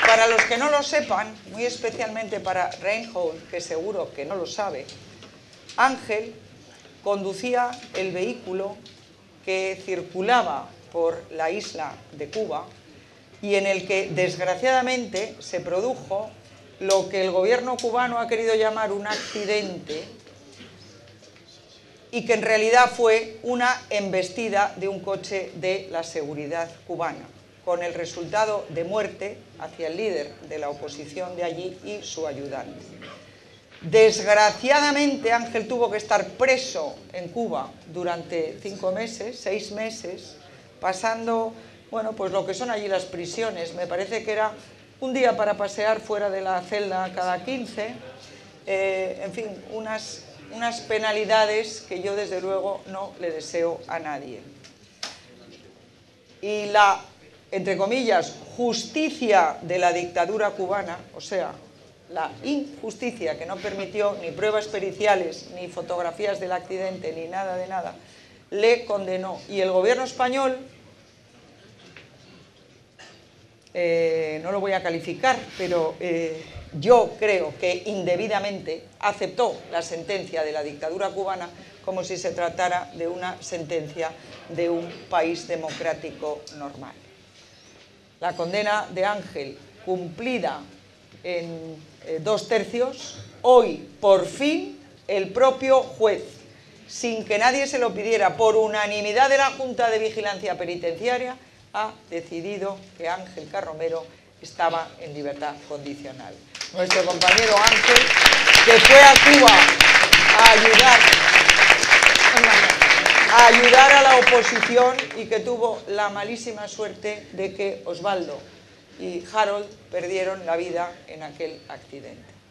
para los que no lo sepan, muy especialmente para Reinhold, que seguro que no lo sabe, Ángel conducía el vehículo que circulaba por la isla de Cuba y en el que, desgraciadamente, se produjo lo que el gobierno cubano ha querido llamar un accidente y que en realidad fue una embestida de un coche de la seguridad cubana, con el resultado de muerte hacia el líder de la oposición de allí y su ayudante. Desgraciadamente, Ángel tuvo que estar preso en Cuba durante 5 meses, 6 meses, pasando, bueno, pues lo que son allí las prisiones. Me parece que era un día para pasear fuera de la celda cada 15, en fin, unas penalidades que yo desde luego no le deseo a nadie. Y la, entre comillas, justicia de la dictadura cubana, o sea, la injusticia que no permitió ni pruebas periciales, ni fotografías del accidente, ni nada de nada, le condenó. Y el gobierno español, no lo voy a calificar, pero yo creo que indebidamente aceptó la sentencia de la dictadura cubana como si se tratara de una sentencia de un país democrático normal. La condena de Ángel cumplida en 2/3, hoy por fin el propio juez, sin que nadie se lo pidiera, por unanimidad de la Junta de Vigilancia Penitenciaria, ha decidido que Ángel Carromero estaba en libertad condicional. Nuestro compañero Ángel, que fue a Cuba a ayudar a la oposición y que tuvo la malísima suerte de que Osvaldo y Harold perdieron la vida en aquel accidente.